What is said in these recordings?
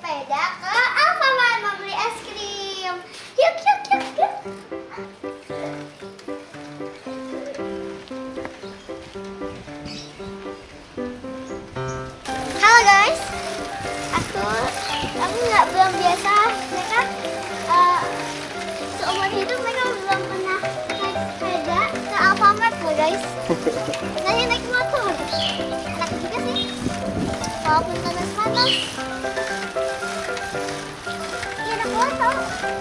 sepeda ke Alfamart membeli es krim. Yuk, yuk, yuk, yuk. Halo guys, aku belum biasa. Mereka seumur hidup mereka belum pernah naik sepeda ke Alfamart loh guys. Saya naik motor. Enak juga sih. Walaupun panas-panas. Iya, enak banget tau.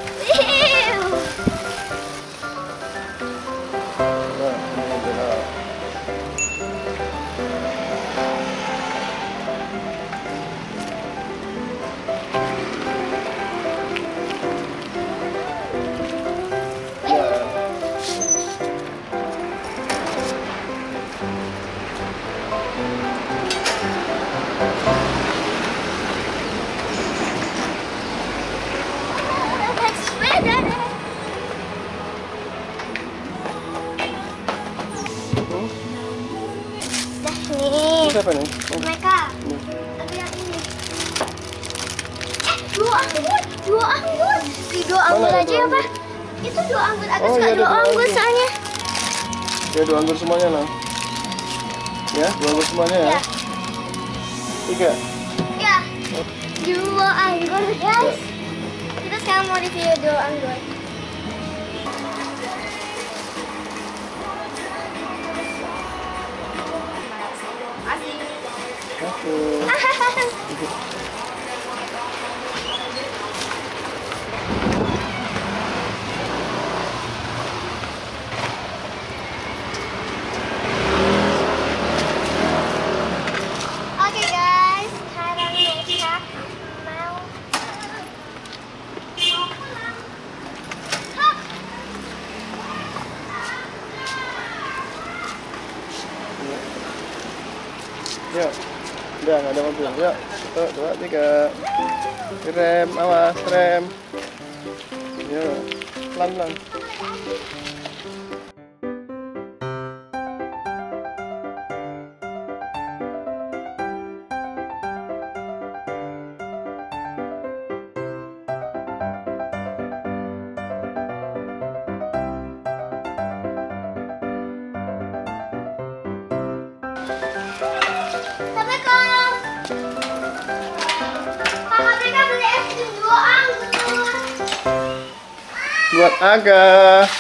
Siapa nih? Mereka. Ada yang ini. Dua anggur. Di dua anggur aja ya, Pak. Itu dua anggur. Aku suka dua anggur soalnya. Ya, dua anggur semuanya lah. Ya, dua anggur semuanya ya. 3. Ya. Dua anggur, guys. Kita sekarang mau review dua anggur. Oke guys, sekarang mereka mau Yuk. Udah, nggak ada mobil. Yuk, 1, 2, 3. Rem, awas, rem. Yuk, pelan-pelan. Buat Aga.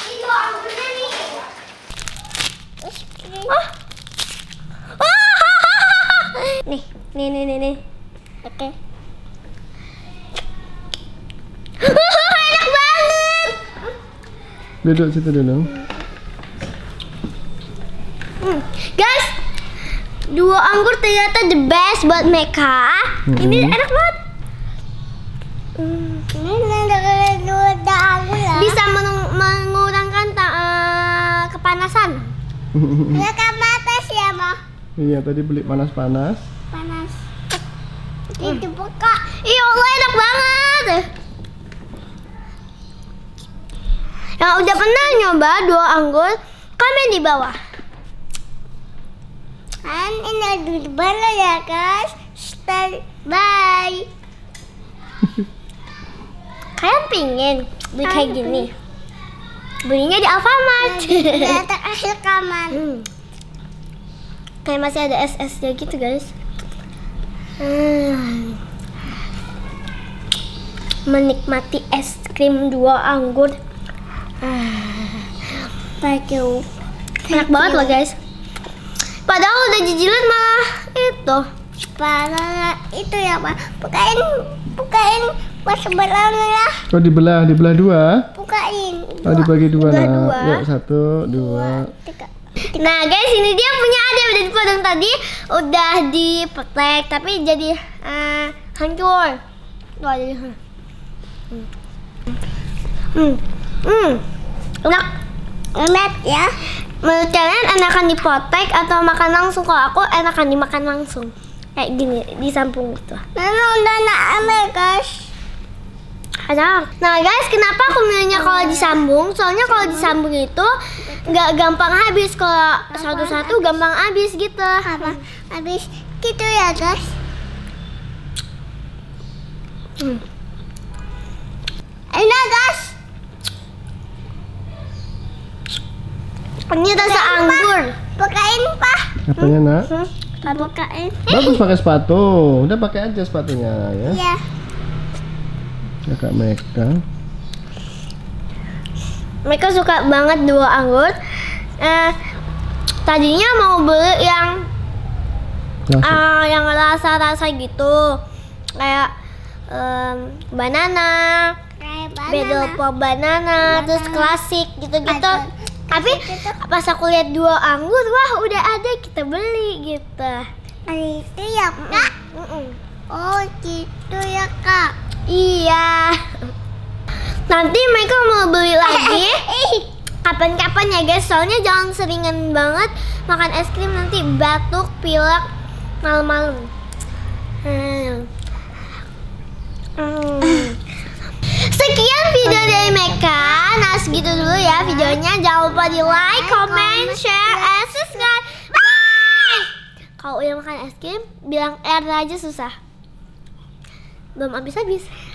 Nih. Oke. Enak banget. Duduk situ dulu. Guys, dua anggur ternyata the best buat mereka. Ini enak banget. Bisa mengurangkan kepanasan. Mereka panas ya, Ma? Iya, tadi beli panas-panas. Panas. Itu buka. Ya Allah, enak banget. Yang udah pernah nyoba dua anggur, komen di bawah. Dan ini di bawah ya guys. Bye. Kalian pingin beli kayak gini? Belinya di Alfamart. Ada akhir kamar. Kayak masih ada SS-nya gitu guys. Menikmati es krim dua anggur. Thank you. Enak banget loh guys. Padahal udah jijilan malah itu. Padahal itu ya Pak. Bukain pas sebelahnya lah. Oh, dibelah 2? Bukain. Oh, dibagi 2 lah. Yuk, 1, 2. 3. Nah guys, ini dia punya ada udah dipotong tadi, udah dipetek tapi jadi hancur. Tuh jadi. Enak ya. Menurut kalian enakan dipotek atau makan langsung? Kalau aku enakan dimakan langsung. Kayak gini, disambung gitu. Udah nak guys. Ada. Nah guys, kenapa aku milihnya kalau disambung? Soalnya kalau disambung itu nggak gampang habis. Kalau satu-satu gampang habis gitu. Habis gitu ya guys. Enak guys. Ini rasa anggur. Bukain Pak. Apanya nak? Bukain. Bagus pakai sepatu. Udah pakai aja sepatunya ya. Iya. Kakak Meka. Mereka suka banget dua anggur. Tadinya mau beli yang rasa-rasa gitu, kayak banana, bedopo banana, terus klasik gitu-gitu. Tapi pas aku lihat dua anggur, wah udah ada, kita beli gitu. Itu ya Kak? Oh gitu ya Kak? Iya. Nanti mereka mau beli lagi kapan-kapan ya guys, soalnya jangan seringan banget makan es krim, nanti batuk, pilek malam-malam. Sekian video dari Meka. Nah segitu dulu ya videonya. Jangan lupa di like, comment, share, and subscribe. Bye. Kalau udah makan es krim bilang R aja susah, belum habis-habis.